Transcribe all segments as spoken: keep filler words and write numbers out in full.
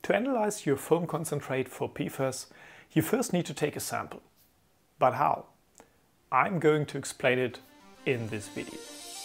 To analyze your foam concentrate for P FAS, you first need to take a sample. But how? I'm going to explain it in this video.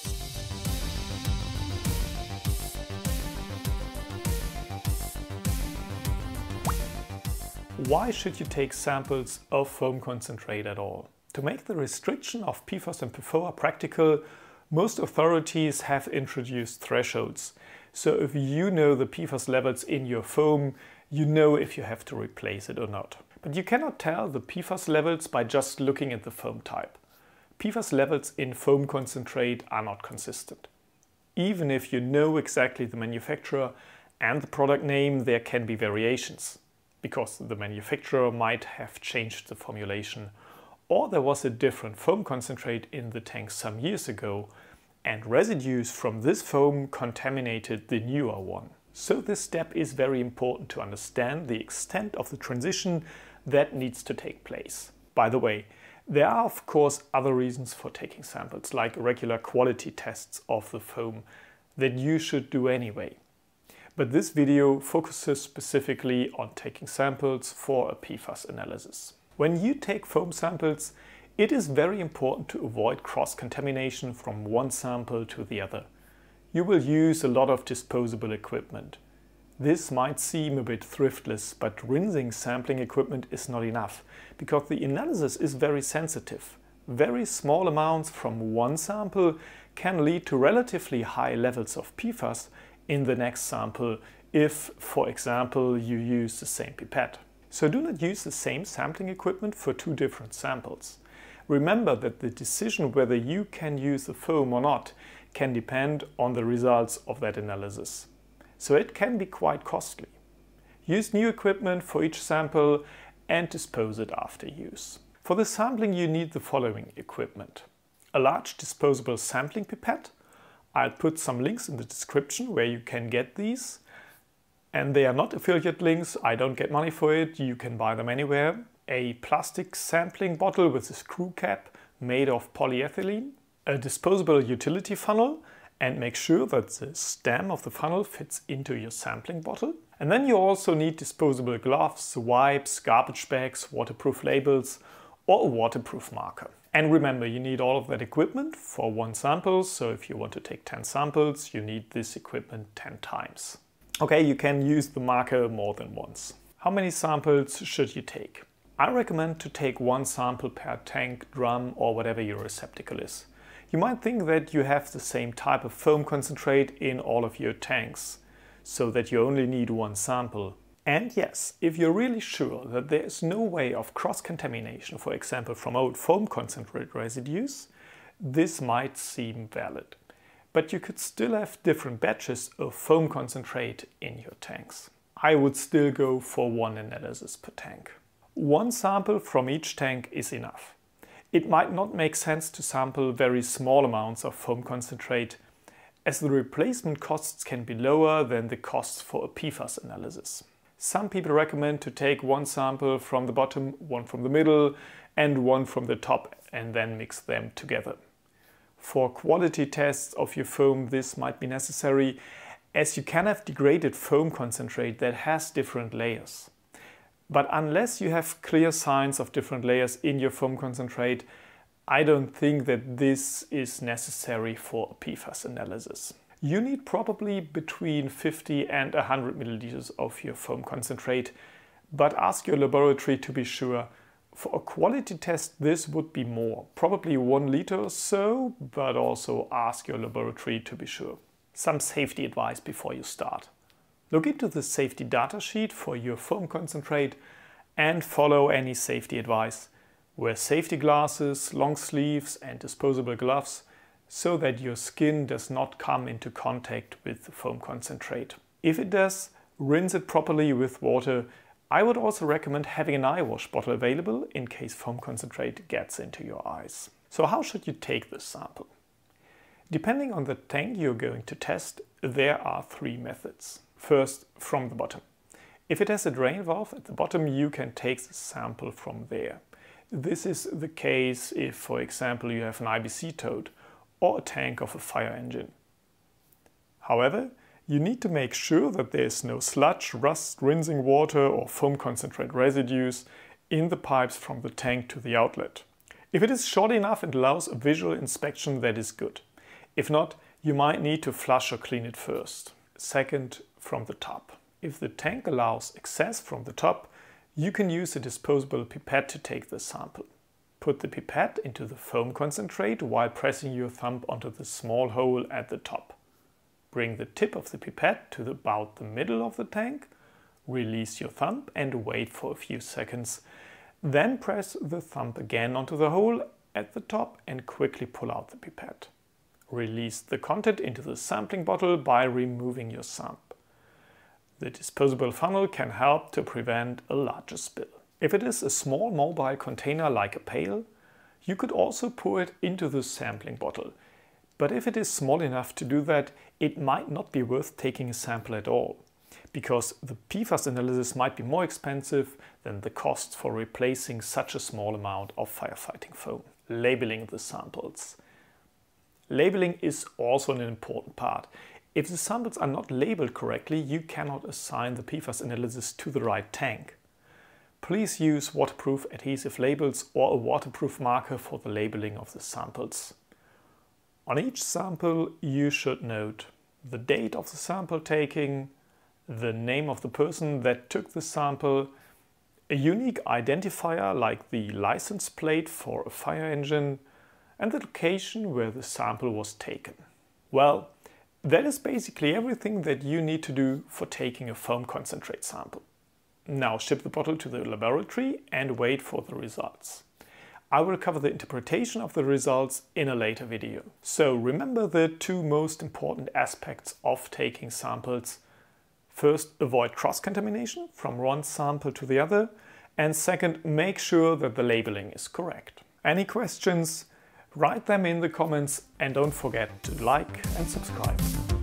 Why should you take samples of foam concentrate at all? To make the restriction of P FAS and P F O A practical, most authorities have introduced thresholds. So if you know the P FAS levels in your foam, you know if you have to replace it or not. But you cannot tell the P FAS levels by just looking at the foam type. P FAS levels in foam concentrate are not consistent. Even if you know exactly the manufacturer and the product name, there can be variations, because the manufacturer might have changed the formulation, or there was a different foam concentrate in the tank some years ago, and residues from this foam contaminated the newer one. So this step is very important to understand the extent of the transition that needs to take place. By the way, there are of course other reasons for taking samples, like regular quality tests of the foam that you should do anyway. But this video focuses specifically on taking samples for a P FAS analysis. When you take foam samples, it is very important to avoid cross-contamination from one sample to the other. You will use a lot of disposable equipment. This might seem a bit thriftless, but rinsing sampling equipment is not enough, because the analysis is very sensitive. Very small amounts from one sample can lead to relatively high levels of P FAS in the next sample if, for example, you use the same pipette. So do not use the same sampling equipment for two different samples. Remember that the decision whether you can use the foam or not can depend on the results of that analysis. So it can be quite costly. Use new equipment for each sample and dispose it after use. For the sampling you need the following equipment: a large disposable sampling pipette. I'll put some links in the description where you can get these. And they are not affiliate links, I don't get money for it, you can buy them anywhere. A plastic sampling bottle with a screw cap made of polyethylene. A disposable utility funnel, and make sure that the stem of the funnel fits into your sampling bottle. And then you also need disposable gloves, wipes, garbage bags, waterproof labels, or a waterproof marker. And remember, you need all of that equipment for one sample, so if you want to take ten samples, you need this equipment ten times. Okay, you can use the marker more than once. How many samples should you take? I recommend to take one sample per tank, drum, or whatever your receptacle is. You might think that you have the same type of foam concentrate in all of your tanks, so that you only need one sample. And yes, if you're really sure that there is no way of cross-contamination, for example from old foam concentrate residues, this might seem valid. But you could still have different batches of foam concentrate in your tanks. I would still go for one analysis per tank. One sample from each tank is enough. It might not make sense to sample very small amounts of foam concentrate, as the replacement costs can be lower than the costs for a P FAS analysis. Some people recommend to take one sample from the bottom, one from the middle, and one from the top, and then mix them together. For quality tests of your foam, this might be necessary, as you can have degraded foam concentrate that has different layers. But unless you have clear signs of different layers in your foam concentrate, I don't think that this is necessary for a P FAS analysis. You need probably between fifty and one hundred milliliters of your foam concentrate, but ask your laboratory to be sure. For a quality test this would be more, probably one liter or so, but also ask your laboratory to be sure. Some safety advice before you start. Look into the safety data sheet for your foam concentrate and follow any safety advice. Wear safety glasses, long sleeves and disposable gloves so that your skin does not come into contact with the foam concentrate. If it does, rinse it properly with water. I would also recommend having an eye wash bottle available in case foam concentrate gets into your eyes. So how should you take this sample? Depending on the tank you're going to test, there are three methods. First, from the bottom. If it has a drain valve at the bottom, you can take the sample from there. This is the case if, for example, you have an I B C toad or a tank of a fire engine. However, You need to make sure that there is no sludge, rust, rinsing water or foam concentrate residues in the pipes from the tank to the outlet. If it is short enough and allows a visual inspection, that is good. If not, you might need to flush or clean it first. Second, from the top. If the tank allows access from the top, you can use a disposable pipette to take the sample. Put the pipette into the foam concentrate while pressing your thumb onto the small hole at the top. Bring the tip of the pipette to about the middle of the tank, release your thumb and wait for a few seconds. Then press the thumb again onto the hole at the top and quickly pull out the pipette. Release the content into the sampling bottle by removing your thumb. The disposable funnel can help to prevent a larger spill. If it is a small mobile container like a pail, you could also pour it into the sampling bottle. But if it is small enough to do that, it might not be worth taking a sample at all, because the P FAS analysis might be more expensive than the cost for replacing such a small amount of firefighting foam. Labeling the samples. Labeling is also an important part. If the samples are not labeled correctly, you cannot assign the P FAS analysis to the right tank. Please use waterproof adhesive labels or a waterproof marker for the labeling of the samples. On each sample you should note the date of the sample taking, the name of the person that took the sample, a unique identifier like the license plate for a fire engine, and the location where the sample was taken. Well, that is basically everything that you need to do for taking a foam concentrate sample. Now ship the bottle to the laboratory and wait for the results. I will cover the interpretation of the results in a later video. So remember the two most important aspects of taking samples. First, avoid cross-contamination from one sample to the other. And second, make sure that the labeling is correct. Any questions? Write them in the comments and don't forget to like and subscribe.